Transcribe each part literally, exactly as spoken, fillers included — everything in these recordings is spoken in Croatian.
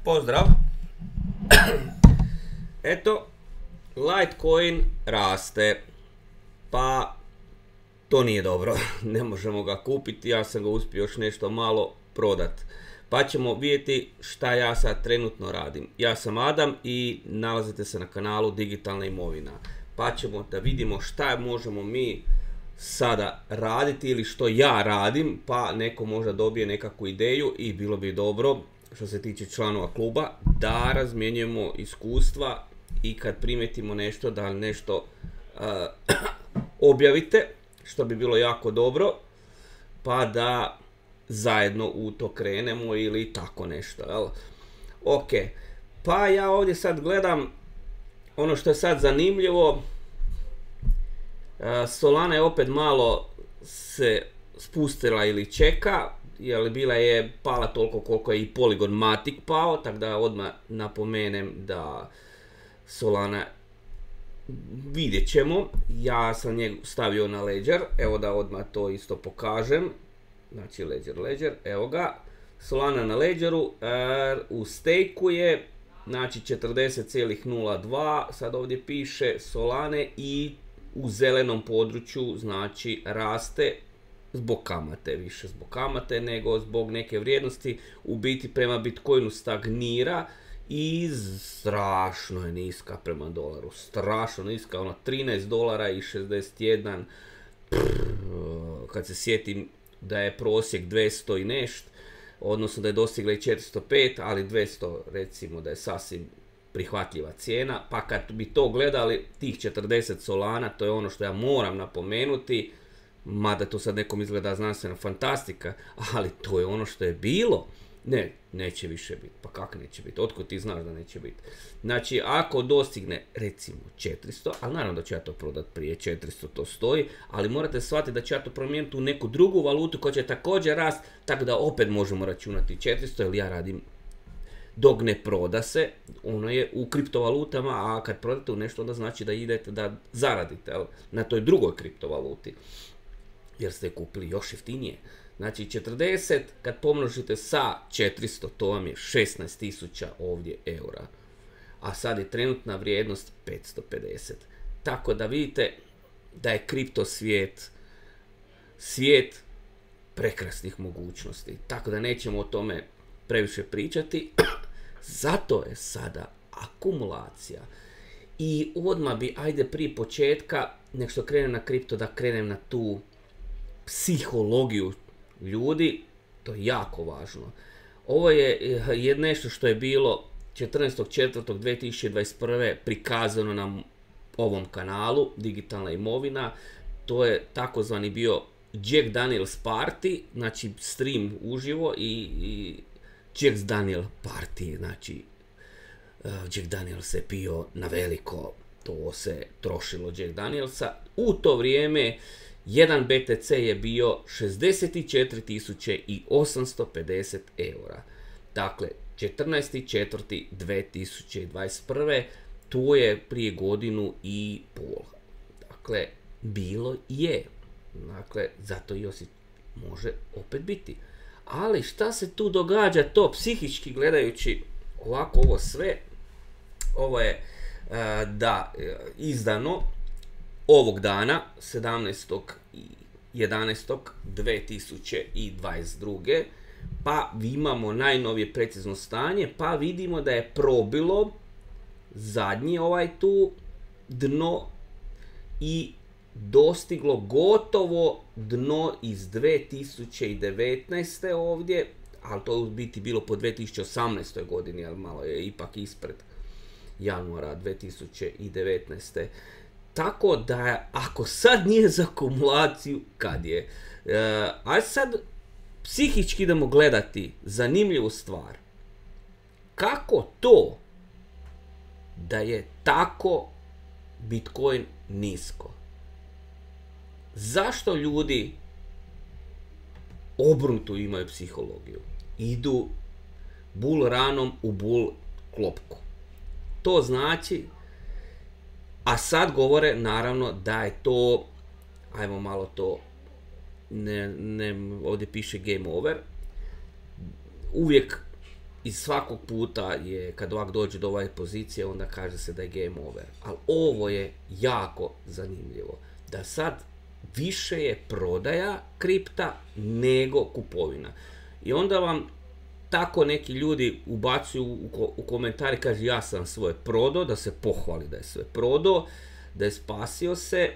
Pozdrav! Eto, Litecoin raste, pa to nije dobro, ne možemo ga kupiti, ja sam ga uspio još nešto malo prodat. Pa ćemo vidjeti šta ja sad trenutno radim. Ja sam Adam i nalazite se na kanalu Digitalna imovina. Pa ćemo da vidimo šta možemo mi sada raditi ili što ja radim, pa neko možda dobije nekakvu ideju i bilo bi dobro što se tiče članova kluba da razmjenjujemo iskustva i kad primetimo nešto da nešto uh, objavite, što bi bilo jako dobro, pa da zajedno u to krenemo ili tako nešto, jel? Ok, pa ja ovdje sad gledam ono što je sad zanimljivo. uh, Solana je opet malo se spustila ili čeka, jer bila je pala toliko koliko je i Polygon Matic pao, tako da odmah napomenem da Solana vidjet ćemo. Ja sam njega stavio na Ledger, evo da odmah to isto pokažem. Znači Ledger, Ledger, evo ga. Solana na Ledgeru, er, u stejku je, znači četrdeset zarez nula dva, sad ovdje piše Solane i u zelenom području, znači raste zbog kamate, više zbog kamate nego zbog neke vrijednosti. U biti prema Bitcoinu stagnira i strašno je niska prema dolaru, strašno niska, ono trinaest dolara i šezdeset jedan, prr, kad se sjetim da je prosjek dvjesto i nešto, odnosno da je dostigla i četiristo pet, ali dvjesto recimo da je sasvim prihvatljiva cijena. Pa kad bi to gledali, tih četrdeset Solana, to je ono što ja moram napomenuti, mada to sad nekom izgleda znanstvena fantastika, ali to je ono što je bilo. Ne, neće više biti. Pa kako neće biti? Otkud ti znaš da neće biti? Znači, ako dostigne recimo četiristo, ali naravno da ću ja to prodat prije četiristo, to stoji, ali morate shvatiti da ću ja to promijeniti u neku drugu valutu koja će također rast, tako da opet možemo računati četiristo, jer ja radim dok ne proda se, ono je u kriptovalutama, a kad prodate u nešto, onda znači da idete da zaradite, jel, na toj drugoj kriptovaluti, jer ste kupili još jeftinije. Znači četrdeset kad pomnožite sa četiristo, to vam je šesnaest tisuća ovdje eura, a sad je trenutna vrijednost petsto pedeset. Tako da vidite da je kripto svijet svijet prekrasnih mogućnosti, tako da nećemo o tome previše pričati. Zato je sada akumulacija i odmah bi, ajde prije početka, nek što krenem na kripto, da krenem na tu psihologiju ljudi, to je jako važno. Ovo je nešto što je bilo četrnaestog četvrtog dvije tisuće dvadeset prve prikazano na ovom kanalu Digitalna imovina. To je takozvani bio Jack Daniels Party, znači stream uživo i, i Jack Daniel Party, znači uh, Jack Daniels se pio na veliko, to se trošilo Jack Danielsa. U to vrijeme jedan B T C je bio šezdeset četiri tisuće osamsto pedeset eura. Dakle, četrnaesti četvrti dvije tisuće dvadeset prve, to je prije godinu i pol. Dakle, bilo je. Dakle, zato i osjeć može opet biti. Ali šta se tu događa to psihički gledajući ovako ovo sve? Ovo je uh, da izdano ovog dana sedamnaestog jedanaestog dvije tisuće dvadeset druge. Pa imamo najnovije precizno stanje, pa vidimo da je probilo zadnji ovaj tu dno i dostiglo gotovo dno iz dvije tisuće devetnaeste ovdje, ali to u biti bilo po dvije tisuće osamnaestoj godini, ali malo je ipak ispred januara dvije tisuće devetnaeste. Tako da, ako sad nije za akumulaciju, kad je? E, a sad psihički idemo gledati zanimljivu stvar. Kako to da je tako Bitcoin nisko? Zašto ljudi obrnuto imaju psihologiju? Idu bull ranom u bull klopku. To znači, a sad govore naravno da je to, ajmo malo to, ne, ne, ovdje piše game over, uvijek i svakog puta je, kad ovak dođe do ove pozicije, onda kaže se da je game over. Ali ovo je jako zanimljivo. Da sad više je prodaja kripta nego kupovina. I onda vam tako neki ljudi ubacuju u, ko, u komentari, kaže ja sam svoje prodao, da se pohvali da je sve prodao, da je spasio se,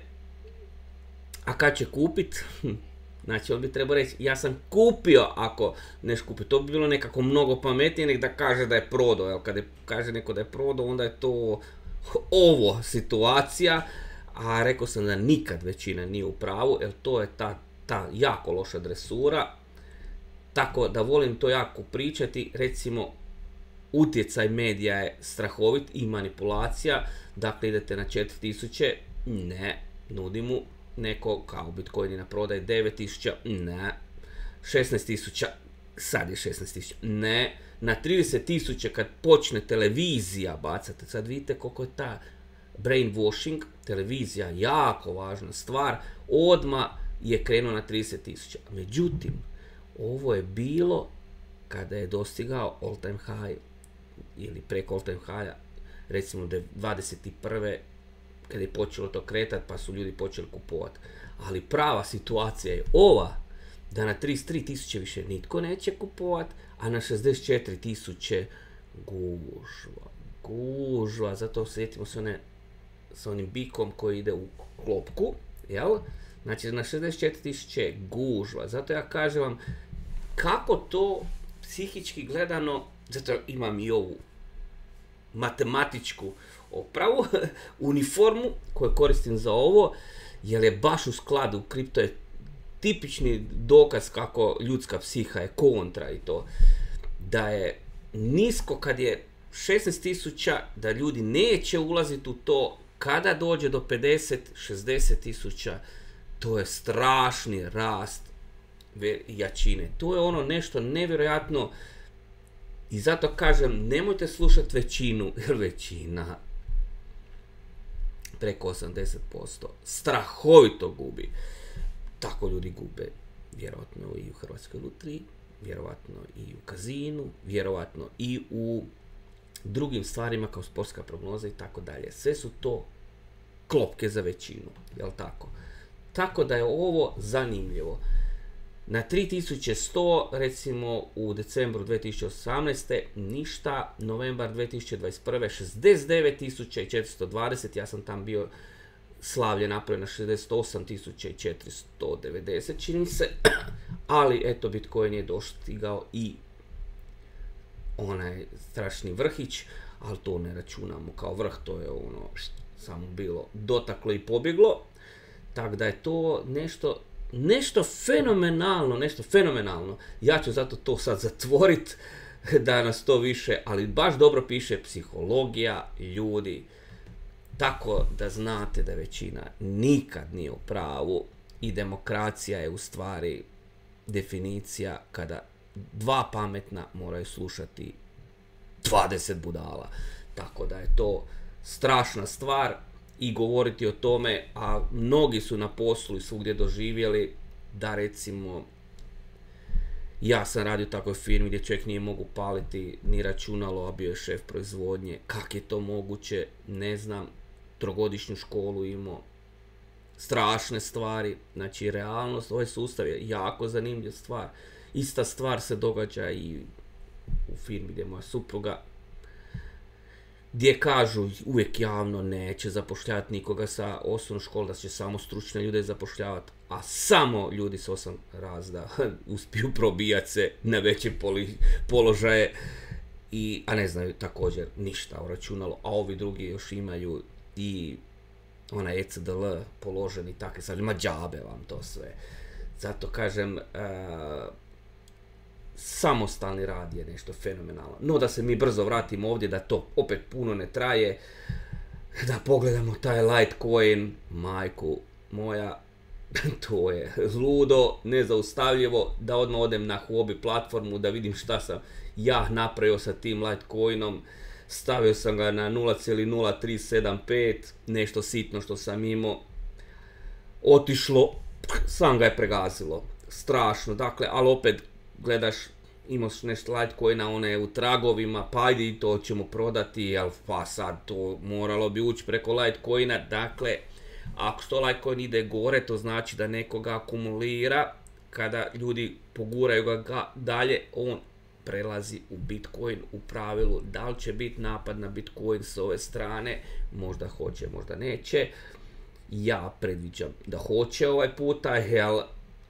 a kad će kupit, znači on bi trebao reći ja sam kupio ako neš kupio. To bi bilo nekako mnogo pametnije nek da kaže da je prodao. Jel, kad je, kaže neko da je prodao, onda je to ovo situacija, a rekao sam da nikad većina nije u pravu, jer to je ta, ta jako loša dresura. Tako da volim to jako pričati. Recimo, utjecaj medija je strahovit i manipulacija. Dakle, idete na četiri tisuće, ne, nudi mu neko kao Bitcoin na prodaj devet tisuća, ne, šesnaest tisuća, sad je šesnaest tisuća, ne, na trideset tisuća kad počne televizija bacate, sad vidite koliko je ta brainwashing, televizija, jako važna stvar, odmah je krenuo na trideset tisuća. Međutim, ovo je bilo kada je dostigao all time high ili preko all time high, recimo dvadeset prve kada je počelo to kretati pa su ljudi počeli kupovati. Ali prava situacija je ova, da na trideset tri tisuće više nitko neće kupovati, a na šezdeset četiri tisuće gužva, gužva, zato sjetimo se one sa onim bikom koji ide u klopku, jel? Znači na šezdeset četiri tisuće gužva, zato ja kažem vam kako to psihički gledano, zato imam i ovu matematičku opravu, uniformu koju koristim za ovo, jer je baš u skladu, kripto je tipični dokaz kako ljudska psiha je kontra i to, da je nisko kad je šesnaest tisuća, da ljudi neće ulaziti u to, kada dođe do pedeset šezdeset tisuća, to je strašni rast jačine. To je ono nešto nevjerojatno i zato kažem, nemojte slušati većinu, jer većina preko osamdeset posto strahovito gubi. Tako ljudi gube vjerojatno i u Hrvatskoj lutriji, vjerojatno i u kazinu, vjerojatno i u drugim stvarima kao sportska prognoza i tako dalje. Sve su to klopke za većinu, jel tako? Tako da je ovo zanimljivo. Na tri tisuće sto, recimo u decembru dvije tisuće osamnaeste ništa, novembar dvije tisuće dvadeset prve šezdeset devet tisuća četiristo dvadeset, ja sam tam bio slavlje napravio na šezdeset osam tisuća četiristo devedeset, čini se, ali eto Bitcoin je dostigao i onaj strašni vrhić, ali to ne računamo kao vrh, to je ono samo bilo dotaklo i pobjeglo, tako da je to nešto nešto fenomenalno, nešto fenomenalno. Ja ću zato to sad zatvorit da nas to više, ali baš dobro piše psihologija ljudi, tako da znate da većina nikad nije u pravu i demokracija je u stvari definicija kada dva pametna moraju slušati dvadeset budala. Tako da je to strašna stvar i govoriti o tome, a mnogi su na poslu i svugdje doživjeli da recimo ja sam radio u takvoj firmi gdje čovjek nije mogu paliti ni računalo, a bio je šef proizvodnje. Kako je to moguće? Ne znam. Trogodišnju školu imao. Strašne stvari. Znači, realnost, ovaj sustav je jako zanimljiv stvar. Ista stvar se događa i u firmi gdje moja supruga, gdje kažu uvijek javno neće zapošljavati nikoga sa osnovnom školom, da će samo stručne ljude zapošljavati, a samo ljudi s osam razreda uspiju probijati se na veće položaje, i, a ne znaju također ništa o računalu, a ovi drugi još imaju i onaj E C D L položeni takve stvari, ma džabe vam to sve. Zato kažem, uh, samostalni rad je nešto fenomenalno. No da se mi brzo vratimo ovdje, da to opet puno ne traje, da pogledamo taj Litecoin, majku moja, to je ludo, nezaustavljivo, da odmah odem na Huobi platformu, da vidim šta sam ja napravio sa tim Litecoinom. Stavio sam ga na nula zarez nula tri sedam pet, nešto sitno što sam imao, otišlo, sam ga je pregazilo, strašno, dakle, ali opet gledaš imaš nešto Litecoina, one u tragovima, pa ajde i to ćemo prodati, jel, pa sad to moralo bi ući preko Litecoina, dakle, ako što Litecoin ide gore, to znači da nekoga akumulira, kada ljudi poguraju ga dalje, on prelazi u Bitcoin u pravilu. Da li će biti napad na Bitcoin s ove strane? Možda hoće, možda neće. Ja predviđam da hoće ovaj puta, jer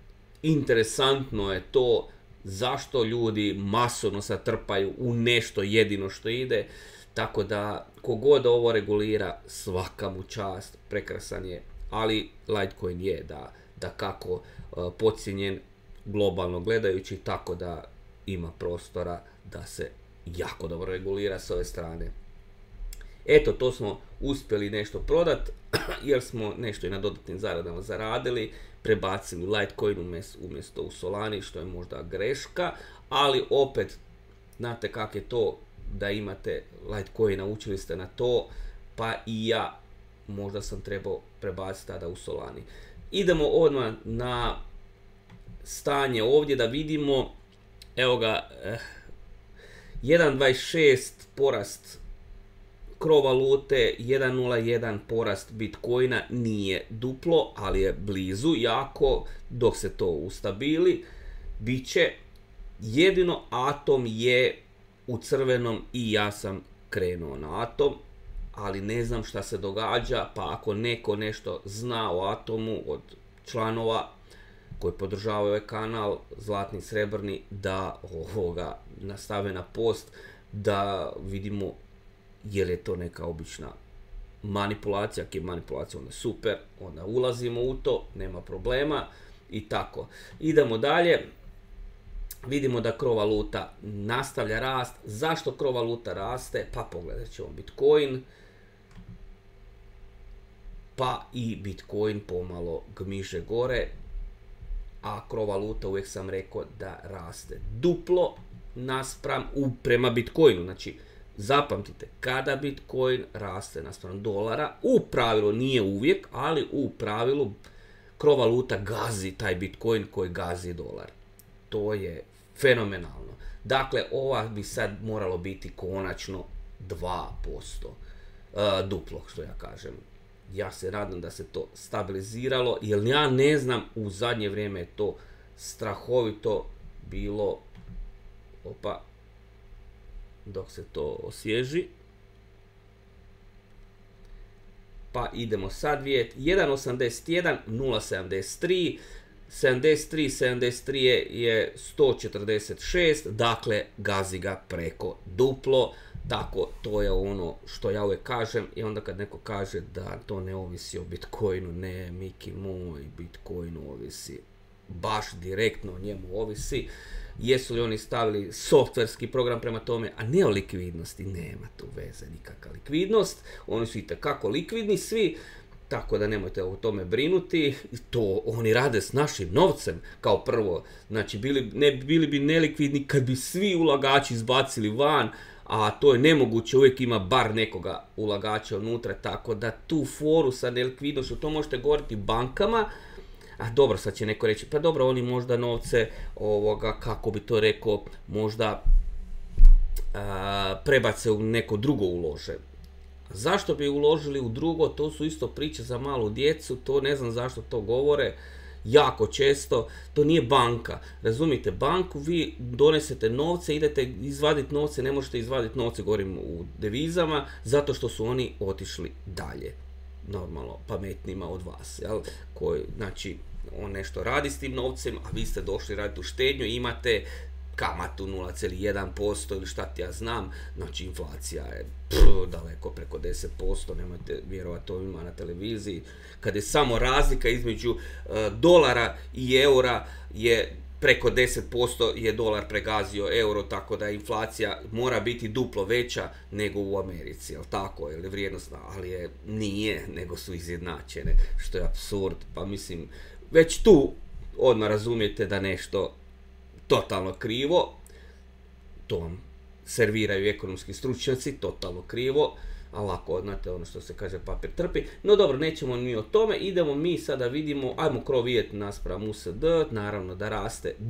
interesantno je to zašto ljudi masovno se trpaju u nešto jedino što ide. Tako da, kogod ovo regulira, svaka mu čast, prekrasan je. Ali Litecoin je da, da kako uh, podcijenjen globalno gledajući, tako da ima prostora da se jako dobro regulira s ove strane. Eto, to smo uspjeli nešto prodat, jer smo nešto i na dodatnim zaradama zaradili, prebacili Litecoin umjesto u Solani, što je možda greška, ali opet, znate kak je to da imate Litecoina, učili ste na to, pa i ja možda sam trebao prebaciti tada u Solani. Idemo odmah na stanje ovdje da vidimo, evo ga, eh, jedan zarez dvadeset šest porast Cro valute, jedan zarez nula jedan porast Bitcoina, nije duplo, ali je blizu jako. Dok se to ustabili, bit će. Jedino Atom je u crvenom i ja sam krenuo na Atom, ali ne znam šta se događa, pa ako neko nešto zna o Atomu od članova koji podržavaju ovaj kanal, zlatni, srebrni, da ovoga nastave na post, da vidimo je li je to neka obična manipulacija. Ako je manipulacija, onda super, onda ulazimo u to, nema problema i tako. Idemo dalje, vidimo da Cro valuta nastavlja rast. Zašto Cro valuta raste? Pa pogledat ćemo Bitcoin, pa i Bitcoin pomalo gmiže gore, a Cro valuta uvijek sam rekao da raste duplo naspram u, prema Bitcoinu. Znači, zapamtite, kada Bitcoin raste naspram dolara, u pravilu, nije uvijek, ali u pravilu Cro valuta gazi taj Bitcoin koji gazi dolar. To je fenomenalno. Dakle, ova bi sad moralo biti konačno dva posto uh, duplo, što ja kažem. Ja se nadam da se to stabiliziralo, jer ja ne znam, u zadnje vrijeme je to strahovito bilo. Opa, dok se to osvježi. Pa idemo sad vidjeti. jedan zarez osamdeset jedan, nula zarez sedamdeset tri, sedamdeset tri, sedamdeset tri je, je sto četrdeset šest, dakle gazi ga preko duplo. Tako, to je ono što ja uvijek kažem. I onda kad neko kaže da to ne ovisi o Bitcoinu, ne, Miki moj, Bitcoinu ovisi, baš direktno o njemu ovisi. Jesu li oni stavili softverski program prema tome, a ne o likvidnosti, nema tu veze nikakva likvidnost. Oni su itekako likvidni svi, tako da nemojte o tome brinuti. To oni rade s našim novcem kao prvo. Znači, bili, ne, bili bi nelikvidni kad bi svi ulagači izbacili van, a to je nemoguće, uvijek ima bar nekoga ulagača unutra, tako da tu foru sa nelikvidnošću, to možete govoriti bankama. A dobro, sad će neko reći, pa dobro, oni možda novce, ovoga, kako bi to rekao, možda a, prebace u neko drugo ulože. Zašto bi uložili u drugo? To su isto priče za malu djecu, to ne znam zašto to govore. Jako često, to nije banka. Razumite, banku vi donesete novce, idete izvaditi novce, ne možete izvaditi novce, govorim u devizama, zato što su oni otišli dalje. Normalno, pametnima od vas, jel? Koji, znači, on nešto radi s tim novcem, a vi ste došli raditi u štednju i imate kamatu nula zarez jedan posto ili šta ti ja znam, znači inflacija je pff, daleko preko deset posto, nemojte vjerovati ovima na televiziji, kad je samo razlika između uh, dolara i eura je preko deset posto je dolar pregazio euro, tako da inflacija mora biti duplo veća nego u Americi, jel tako, je vrijednost, ali je, nije, nego su izjednačene, što je apsurd. Pa mislim, već tu odmah razumijete da nešto totalno krivo, to vam serviraju ekonomski stručnjaci, totalno krivo, a lako, znate, ono što se kaže, papir trpi. No dobro, nećemo mi o tome, idemo mi sada vidimo, ajmo Cro vidjeti naspram U S D, naravno da raste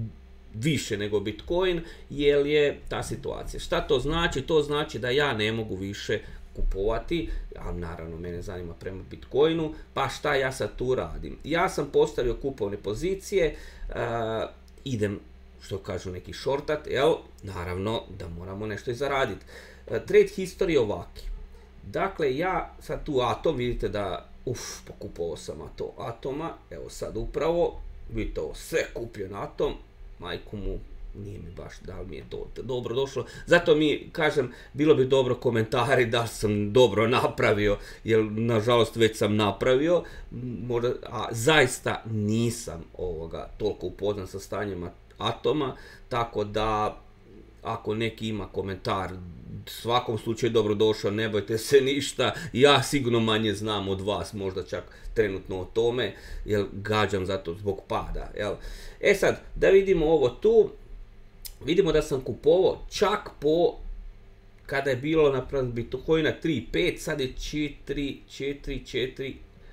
više nego Bitcoin, jer je ta situacija. Šta to znači? To znači da ja ne mogu više kupovati, a naravno mene zanima prema Bitcoinu, pa šta ja sad tu radim? Ja sam postavio kupovne pozicije, uh, idem, što kažu neki shortat, jel? Naravno da moramo nešto i zaraditi. Uh, trade history je ovaki. Dakle, ja sad tu Atom, vidite da, uf, pokupovao sam to Atoma, evo sad upravo, vidite ovo, sve kupio na Atom, majku mu, nije mi baš, da li mi je to dobro došlo, zato mi, kažem, bilo bi dobro komentari da sam dobro napravio, jer nažalost već sam napravio, možda, a zaista nisam ovoga toliko upoznan sa stanjima Atoma, tako da ako neki ima komentar, u svakom slučaju dobro došao, ne bojte se ništa, ja sigurno manje znam od vas, možda čak trenutno o tome, jer gađam zato zbog pada. Jel? E sad, da vidimo ovo tu, vidimo da sam kupovao čak po, kada je bilo na Bitcoina tri pet, sad je četiri četiri četiri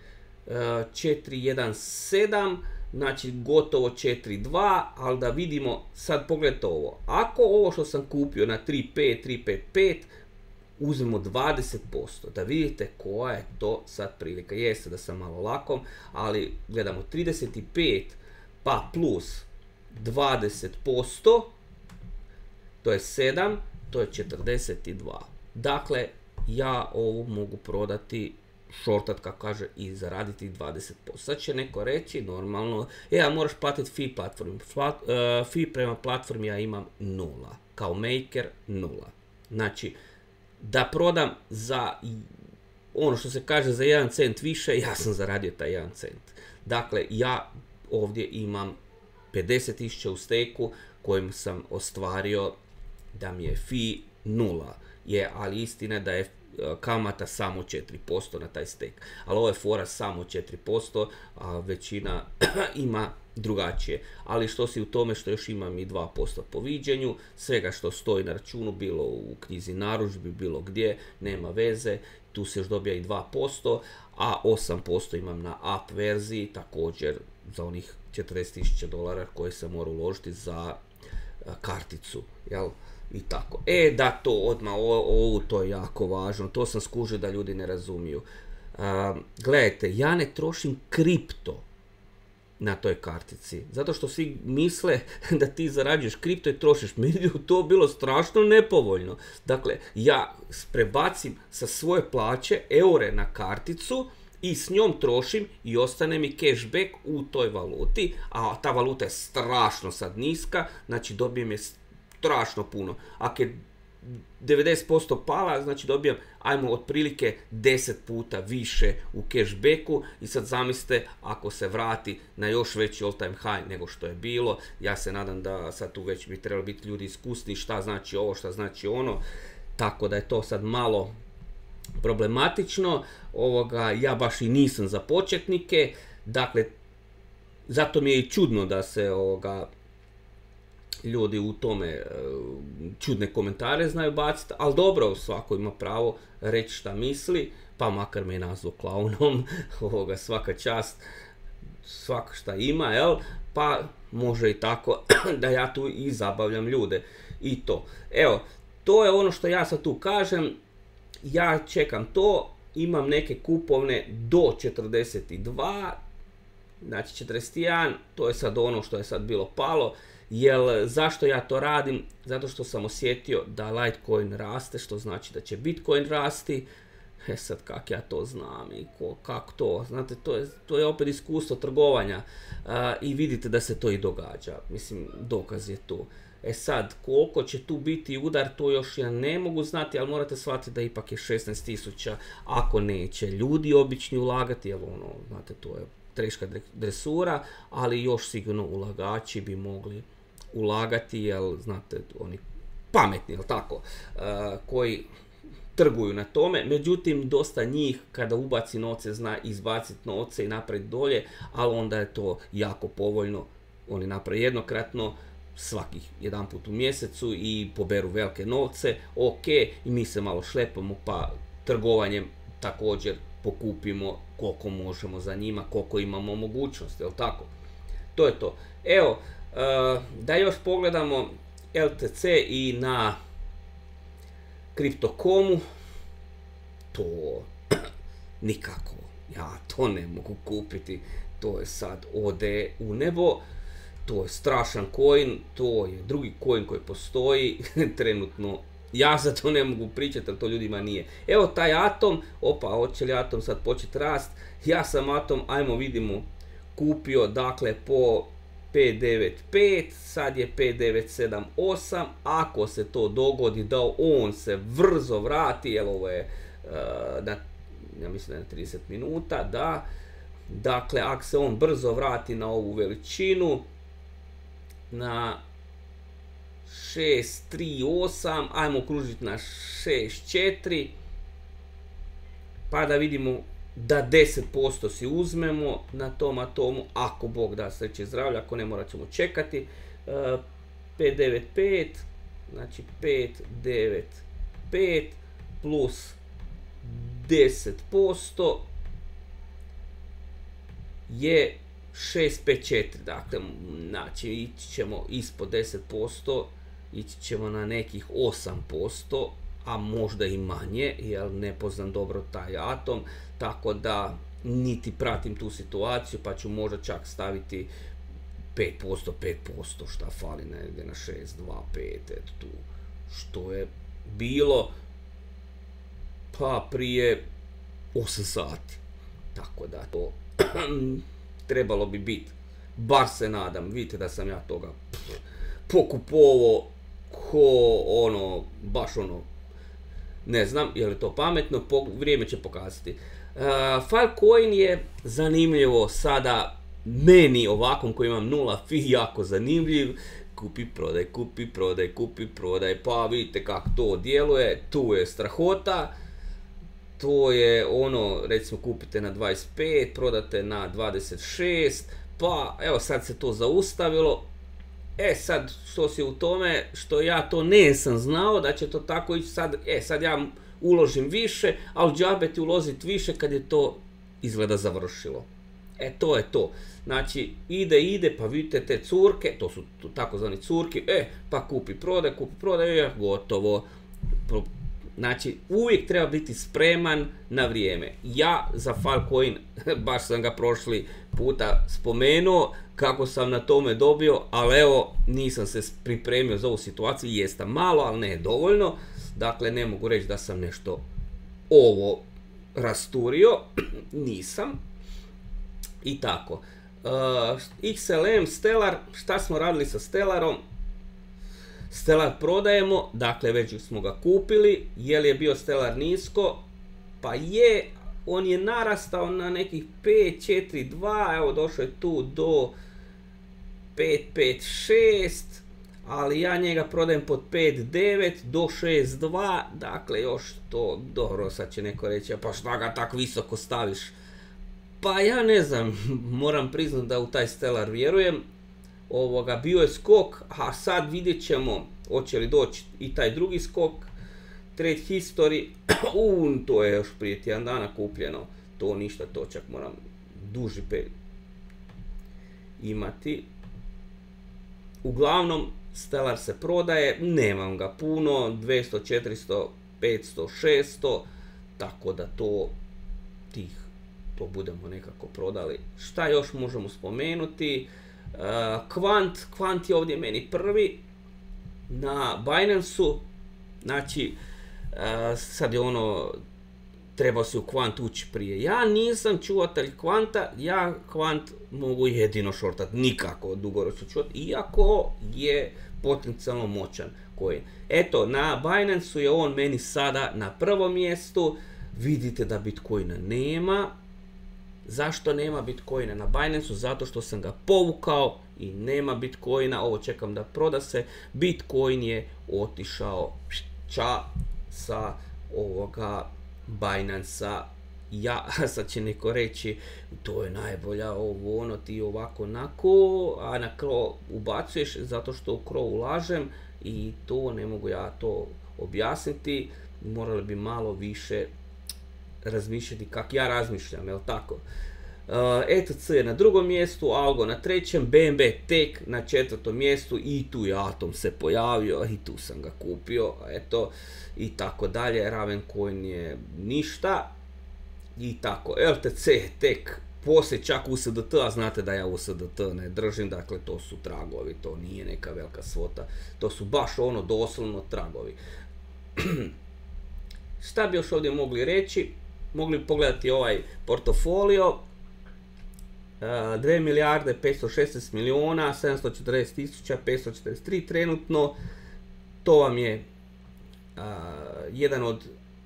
četiri jedan sedam, znači gotovo četiri dva, ali da vidimo, sad pogledajte ovo, ako ovo što sam kupio na tri pet tri pet pet, uzmemo dvadeset posto, da vidite koja je to sad prilika. Jeste da sam malo lakom, ali gledamo trideset pet pa plus dvadeset posto, to je sedam, to je četrdeset dva. Dakle, ja ovo mogu prodati, shortat, kako kaže, i zaraditi dvadeset posto. Sad će neko reći, normalno, e, a moraš platiti fee platformi. Flat, uh, fee prema platformi ja imam nula. Kao maker, nula. Znači, da prodam za, ono što se kaže, za jedan cent više, ja sam zaradio taj jedan cent. Dakle, ja ovdje imam pedeset tisuća u steku, kojim sam ostvario da mi je fee nula. Je, ali istina da je kamata samo četiri posto na taj stek. Ali ovo je fora samo četiri posto, a većina ima drugačije. Ali što si u tome što još imam i dva posto po viđenju, svega što stoji na računu, bilo u knjizi narudžbi, bilo gdje, nema veze, tu se još dobija i dva posto, a osam posto imam na app verziji, također za onih četrdeset tisuća dolara koje sam morao uložiti za karticu, jel? I tako. E, da, to odmah, ovo to je jako važno, to sam skužio da ljudi ne razumiju. Uh, gledajte, ja ne trošim kripto na toj kartici, zato što svi misle da ti zarađuješ kripto i trošiš. Meni je to bilo strašno nepovoljno. Dakle, ja prebacim sa svoje plaće eure na karticu i s njom trošim i ostane mi cashback u toj valuti, a ta valuta je strašno sad niska, znači dobijem je strašno puno. Ako je devedeset posto pala, znači dobijam, ajmo, otprilike deset puta više u cashbacku i sad zamislite ako se vrati na još veći all time high nego što je bilo. Ja se nadam da sad tu već bi trebali biti ljudi iskusni šta znači ovo, šta znači ono, tako da je to sad malo problematično. Ovoga, ja baš i nisam za početnike, dakle, zato mi je i čudno da se ovoga ljudi u tome čudne komentare znaju baciti, ali dobro, svako ima pravo reći šta misli, pa makar me je nazvao klaunom, ovoga, svaka čast, svaka šta ima, jel? Pa može i tako da ja tu i zabavljam ljude i to. Evo, to je ono što ja sad tu kažem, ja čekam to, imam neke kupovne do četrdeset dva, znači četrdeset jedan, to je sad ono što je sad bilo palo. Jel, zašto ja to radim? Zato što sam osjetio da Litecoin raste, što znači da će Bitcoin rasti. E sad, kak ja to znam i ko, kako to, znate, to je, to je opet iskustvo trgovanja uh, i vidite da se to i događa, mislim, dokaz je tu. E sad, koliko će tu biti udar, to još ja ne mogu znati, ali morate shvatiti da ipak je šesnaest tisuća, ako neće ljudi obični ulagati, jer ono, znate, to je teška dresura, ali još sigurno ulagači bi mogli ulagati, jel, znate, oni pametni, jel tako, uh, koji trguju na tome. Međutim, dosta njih kada ubaci novce zna izbaciti novce i napraviti dolje, ali onda je to jako povoljno. Oni naprave jednokratno, svakih jedan put u mjesecu i poberu velike novce, ok, i mi se malo šlepamo, pa trgovanjem također pokupimo koliko možemo za njima, koliko imamo mogućnosti, jel tako? To je to. Evo, Da još pogledamo L T C i na Crypto.comu, to nikako, ja to ne mogu kupiti, to je sad ode u nebo, to je strašan coin, to je drugi coin koji postoji trenutno. Ja za to ne mogu pričati, ali to ljudima nije. Evo taj Atom, opa, hoće li Atom sad početi rast? Ja sam Atom, ajmo vidimo, kupio, dakle, po pet devet pet, sad je pet devet sedam osam, ako se to dogodi da on se brzo vrati, jer ovo je, uh, na, ja mislim da je na trideset minuta, da, dakle, ako se on brzo vrati na ovu veličinu, na šest tri osam, ajmo okružiti na šest četiri, pa da vidimo da deset posto si uzmemo na tom Atomu, ako Bog da sreće i zdravlja, ako ne morat ćemo čekati. uh, pet devet pet, znači pet devet pet plus deset posto je šest pet četiri, dakle, znači ići ćemo ispod deset posto, ići ćemo na nekih osam posto, a možda i manje, jer ne poznam dobro taj Atom, tako da niti pratim tu situaciju, pa ću možda čak staviti pet posto, pet posto, šta fali negdje na šest dva pet, eto tu, što je bilo pa prije osam sati, tako da to trebalo bi biti, bar se nadam. Vidite da sam ja toga pokupovao ko ono, baš ono, ne znam je li to pametno, po, vrijeme će pokazati. Uh, Filecoin je zanimljivo sada, meni ovakvom koji imam nula fi, jako zanimljiv, kupi, prodaj, kupi, prodaj, kupi, prodaj, pa vidite kako to djeluje, tu je strahota. To je ono, recimo kupite na dvadeset pet, prodate na dvadeset šest, pa evo sad se to zaustavilo. E sad, što si u tome, što ja to nisam znao da će to tako ići sad, e sad ja uložim više, ali džabe ti uloziti više kad je to izgleda završilo. E to je to. Znači ide, ide, pa vidite te curke, to su takozvani curki, e pa kupi, prodaj, kupi, prodaj, je gotovo. Znači, uvijek treba biti spreman na vrijeme. Ja za Filecoin, baš sam ga prošli puta spomenuo, kako sam na tome dobio, ali evo, nisam se pripremio za ovu situaciju, jesam malo, ali ne dovoljno. Dakle, ne mogu reći da sam nešto ovo rasturio, nisam. I tako. Uh, X L M, Stellar, šta smo radili sa Stellarom? Stellar prodajemo, dakle već smo ga kupili. Je li je bio Stellar nisko? Pa je, on je narastao na nekih pet četiri dva, evo došao je tu do pet pet šest, ali ja njega prodajem pod pet devet do šest dva, dakle još to, dobro, sad će neko reći, pa šta ga tako visoko staviš? Pa ja ne znam, moram priznati da u taj Stellar vjerujem. Ovoga, bio je skok, a sad vidjet ćemo hoće li doći i taj drugi skok. Trade history, uh, to je još prije tjedan dana kupljeno, to ništa, to čak moram duži period imati. Uglavnom, Stellar se prodaje, nemam ga puno, dvjesto, četiristo, petsto, šesto, tako da to tih, to budemo nekako prodali. Šta još možemo spomenuti? Uh, Quant, Quant je ovdje meni prvi na Binance-u, znači uh, sad je ono, trebao si u Quant ući prije. Ja nisam čuvatelj Quanta, ja Quant mogu jedino shortat, nikako dugoročno čuvat, iako je potencijalno moćan coin. Eto, na Binance-u je on meni sada na prvom mjestu, vidite da Bitcoina nema. Zašto nema Bitcoina na Binance-u? Zato što sam ga povukao i nema Bitcoina, ovo čekam da proda se. Bitcoin je otišao ča sa ovoga Binance-a. Ja, sad će neko reći, to je najbolja, ovo ono, ti ovako onako, a na Cro ubacuješ zato što u Cro ulažem i to ne mogu ja to objasniti. Morali bi malo više razmišljati kako ja razmišljam, jel tako? E T C je na drugom mjestu, Algo na trećem, B N B tek na četvrtom mjestu i tu je Atom se pojavio i tu sam ga kupio, eto, i tako dalje. Ravencoin je ništa i tako. L T C tek poslije čak U S D T, a znate da ja U S D T ne držim, dakle to su tragovi, to nije neka velika svota, to su baš ono doslovno tragovi. Šta bi još ovdje mogli reći? Mogli bi pogledati ovaj portofolio, dvije milijarde petsto šesnaest milijuna sedamsto četrdeset tisuća petsto četrdeset tri trenutno, to vam je a, jedan od,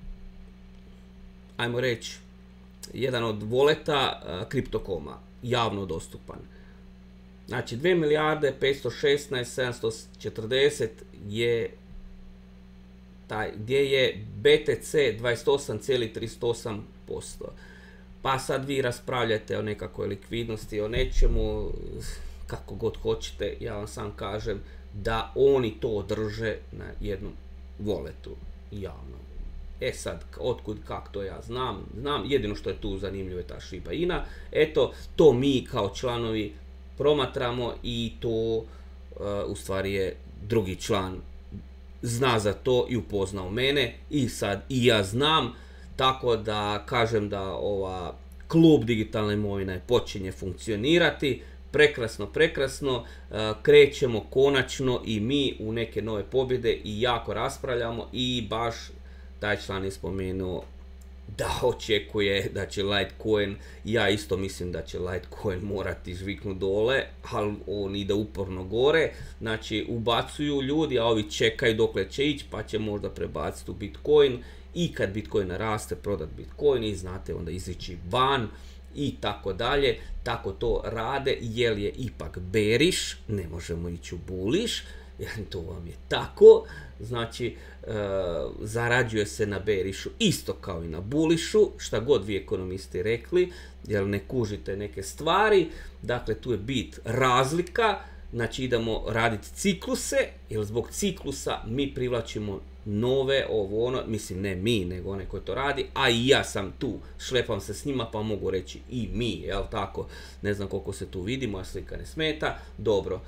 ajmo reći, jedan od voleta Crypto.com-a, javno dostupan. Znači dvije milijarde petsto šesnaest sedamsto četrdeset je taj, gdje je B T C dvadeset osam zarez trideset osam posto. Pa sad vi raspravljate o nekakvoj likvidnosti, o nečemu, kako god hoćete, ja vam sam kažem da oni to drže na jednom voletu javno. E sad, otkud, kak to ja znam, znam, jedino što je tu zanimljivo je ta Shiba Ina, eto, to mi kao članovi promatramo i to uh, u stvari je drugi član zna za to i upoznao mene i sad i ja znam, tako da kažem da ova klub digitalne imovine počinje funkcionirati, prekrasno, prekrasno, krećemo konačno i mi u neke nove pobjede i jako raspravljamo i baš taj član je spomenuo da očekuje da će Litecoin, ja isto mislim da će Litecoin morati žviknuti dole, ali on ide uporno gore, znači ubacuju ljudi, a ovi čekaju dokle će ići, pa će možda prebaciti u Bitcoin i kad Bitcoin naraste prodati Bitcoin i znate onda izići van i tako dalje, tako to rade, jer je ipak bearish, ne možemo ići u bullish, to vam je tako, znači e, zarađuje se na bearishu isto kao i na bullishu, šta god vi ekonomisti rekli, jer ne kužite neke stvari, dakle tu je bit razlika, znači idemo raditi cikluse, jer zbog ciklusa mi privlačimo nove, ovo ono, mislim ne mi, nego one koji to radi, a i ja sam tu, šlepam se s njima, pa mogu reći i mi, jel tako, ne znam koliko se tu vidi, moja slika ne smeta, dobro.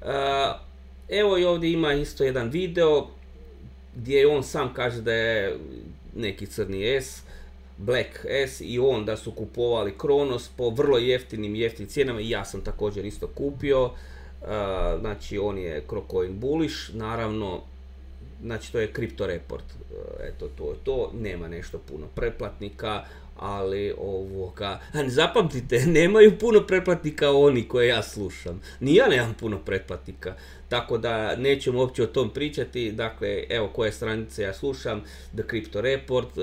E, Evo i ovdje ima isto jedan video gdje on sam kaže da je neki crni S, Black S i on da su kupovali Kronos po vrlo jeftinim jeftinim cijenama i ja sam također isto kupio. Uh, znači on je Crocoin Bullish, naravno, znači to je Crypto Report, uh, eto to je to, nema nešto puno pretplatnika, ali ovoga, a ne zapamtite, nemaju puno pretplatnika oni koje ja slušam, ni ja nemam puno pretplatnika, tako da nećemo uopće o tom pričati, dakle, evo koje stranice ja slušam, The Crypto Report, uh,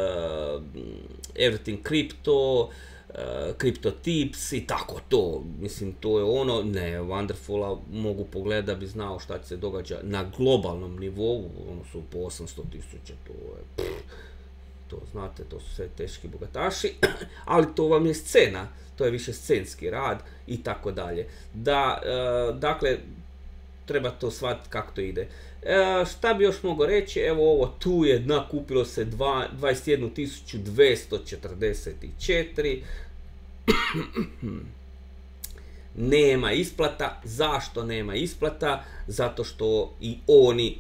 Everything Crypto, uh, Crypto Tips i tako to, mislim to je ono, ne, Wonderful-a mogu pogledati da bi znao šta će se događa na globalnom nivou, ono su po osamsto tisuća, to je, pff, to znate, to su sve teški bogataši, ali to vam je scena, to je više scenski rad i tako dalje. Da, e, dakle, treba to shvatiti kako to ide. E, šta bi još mogao reći, evo ovo tu je, nakupilo se dvadeset jednu tisuću dvjesto četrdeset četiri, nema isplata. Zašto nema isplata? Zato što i oni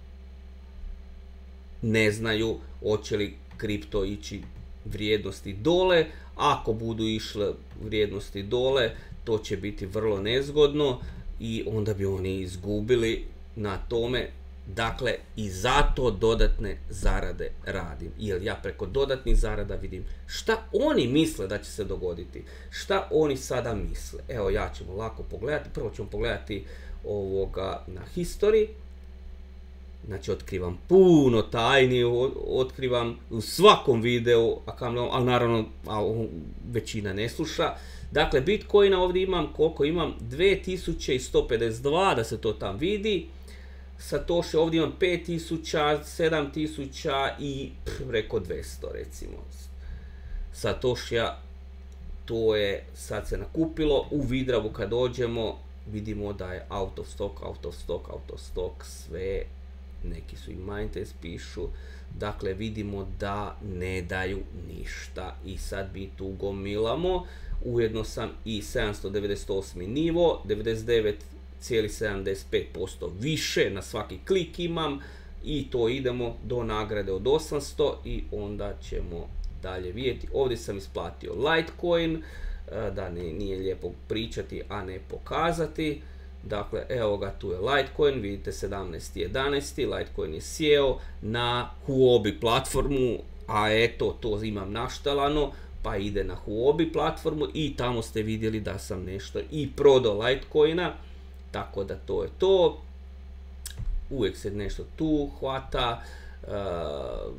ne znaju hoće li kripto ići vrijednosti dole. Ako budu išle vrijednosti dole, to će biti vrlo nezgodno i onda bi oni izgubili na tome. Dakle, i zato dodatne zarade radim, jer ja preko dodatnih zarada vidim šta oni misle da će se dogoditi, šta oni sada misle. Evo, ja ćemo lako pogledati, prvo ćemo pogledati ovoga na history. Znači, otkrivam puno tajni, otkrivam u svakom videu, ali naravno većina ne sluša. Dakle, Bitcoina ovdje imam, koliko imam, dvije tisuće sto pedeset dva, da se to tam vidi. Satoshi ovdje imam pet tisuća, sedam tisuća i preko dvjesto recimo. Satoshija, to je sad se nakupilo, u Vidravu kad dođemo vidimo da je out of stock, out of stock, out of stock, sve neki su i Mindtest pišu, dakle vidimo da ne daju ništa i sad mi tu gomilamo, ujedno sam i sedamsto devedeset osmi nivo, devedeset devet zarez sedamdeset pet posto više, na svaki klik imam i to idemo do nagrade od osamsto i onda ćemo dalje vidjeti. Ovdje sam isplatio Litecoin, da nije lijepo pričati, a ne pokazati. Dakle, evo ga, tu je Litecoin, vidite sedamnaesti jedanaesti Litecoin je sjeo na Huobi platformu, a eto, to imam naštalano, pa ide na Huobi platformu i tamo ste vidjeli da sam nešto i prodao Litecoina, tako da to je to. Uvijek se nešto tu hvata, uh,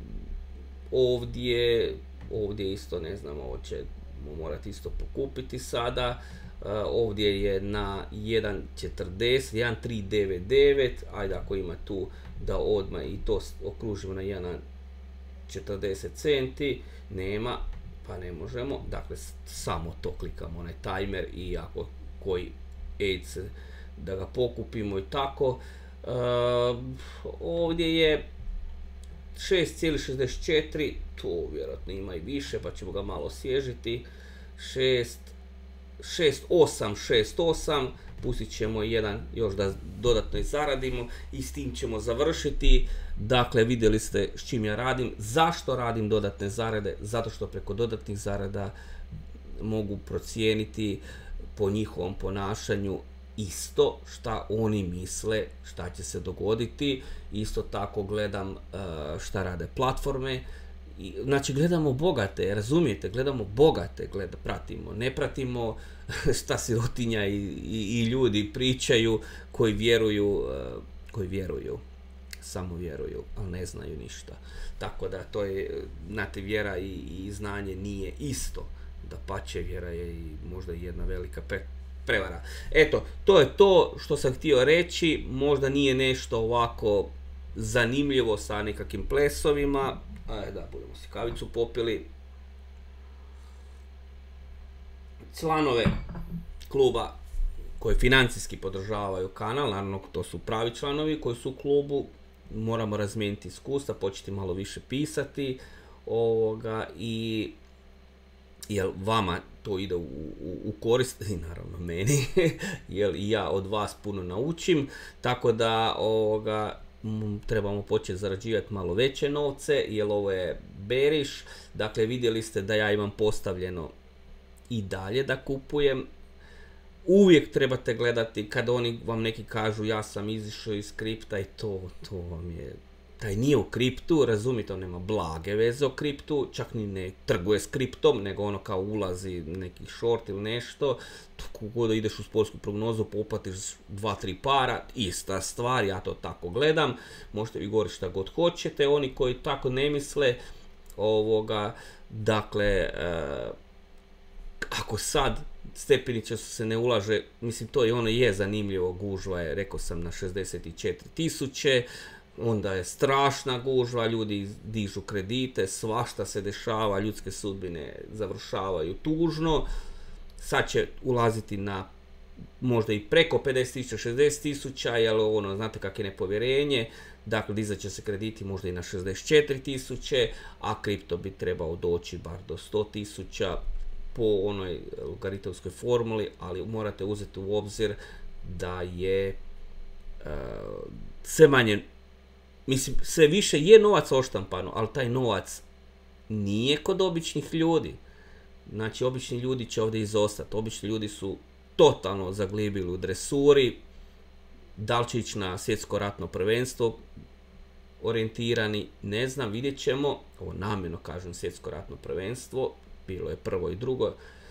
ovdje, ovdje isto ne znam, ovo će morati isto pokupiti sada. Uh, ovdje je na jedan četrdeset, jedan tri devet devet, ajde ako ima tu da odmah i to okružimo na jedan četrdeset centi, nema, pa ne možemo, dakle samo to klikamo, onaj timer i ako koji aids da ga pokupimo i tako. Uh, ovdje je šest zarez šezdeset četiri, tu vjerojatno ima i više, pa ćemo ga malo osvježiti. šest šest osam šest osam, pustit ćemo jedan još da dodatno i zaradimo i s tim ćemo završiti. Dakle, vidjeli ste s čim ja radim. Zašto radim dodatne zarade? Zato što preko dodatnih zarada mogu procijeniti po njihovom ponašanju isto šta oni misle šta će se dogoditi. Isto tako gledam uh, šta rade platforme. I, znači gledamo bogate, razumijete, gledamo bogate, gled, pratimo, ne pratimo šta sirotinja i, i, i ljudi pričaju koji vjeruju, uh, koji vjeruju, samo vjeruju, ali ne znaju ništa. Tako da to je, znate, vjera i, i znanje nije isto, da pače vjera je i možda jedna velika pe, prevara. Eto, to je to što sam htio reći, možda nije nešto ovako zanimljivo sa nekakvim plesovima. Ajde da budemo si kavicu popili. Članove kluba koji financijski podržavaju kanal, naravno to su pravi članovi koji su u klubu, moramo razmijeniti iskustva, početi malo više pisati ovoga i jel vama to ide u, u, u korist i naravno meni, jel i ja od vas puno naučim, tako da ovoga trebamo početi zarađivati malo veće novce, jer ovo je bearish. Dakle, vidjeli ste da ja imam postavljeno i dalje da kupujem. Uvijek trebate gledati kada oni vam neki kažu ja sam izišao iz kripta i to, to vam je, taj nije u kriptu, razumite, on nema blage veze o kriptu, čak ni ne trguje s kriptom, nego ono kao ulazi neki short ili nešto, kako da ideš u sportsku prognozu, poplatiš dva tri para, ista stvar, ja to tako gledam, možete vi govoriti šta god hoćete, oni koji tako ne misle, ovoga, dakle, e, ako sad stepenice su se ne ulaže, mislim to i ono je zanimljivo, gužva je, rekao sam, na šezdeset četiri tisuće, onda je strašna gužva, ljudi dižu kredite, svašta se dešava, ljudske sudbine završavaju tužno, sad će ulaziti na možda i preko pedeset tisuća, šezdeset tisuća, jer ono, znate kak je nepovjerenje, dakle dizat će se krediti možda i na šezdeset četiri tisuće, a kripto bi trebao doći bar do sto tisuća po onoj logaritamskoj formuli, ali morate uzeti u obzir da je uh, sve manje, mislim, sve više je novac oštampano, ali taj novac nije kod običnih ljudi. Znači, obični ljudi će ovdje izostati. Obični ljudi su totalno zaglibili u dresuri. Da li će ići na svjetsko ratno prvenstvo orijentirani, ne znam, vidjet ćemo. Ovo namjerno kažem svjetsko ratno prvenstvo. Bilo je prvo i drugo.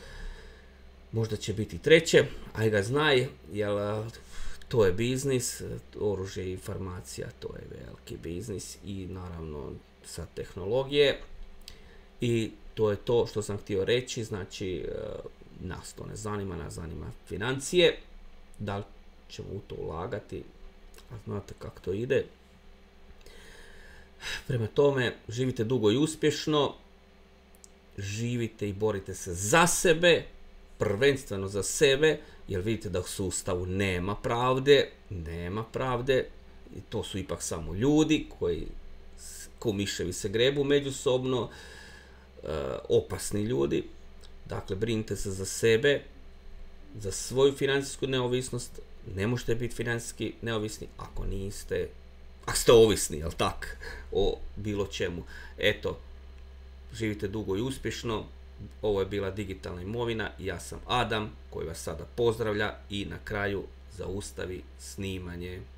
Možda će biti treće. Aj ga znaj, jer to je biznis, oružje i farmacija, to je veliki biznis i naravno sa tehnologije. I to je to što sam htio reći, znači nas to ne zanima, nas zanima financije, da li ćemo u to ulagati, a znate kako to ide. Prema tome, živite dugo i uspješno, živite i borite se za sebe, prvenstveno za sebe, jer vidite da u sustavu nema pravde, nema pravde, i to su ipak samo ljudi koji ko miševi se grebu međusobno, e, opasni ljudi. Dakle, brinite se za sebe, za svoju financijsku neovisnost. Ne možete biti financijski neovisni ako niste, ako ste ovisni, jel tak, o bilo čemu. Eto, živite dugo i uspješno. Ovo je bila Digitalna imovina. Ja sam Adam, koji vas sada pozdravlja i na kraju zaustavi snimanje.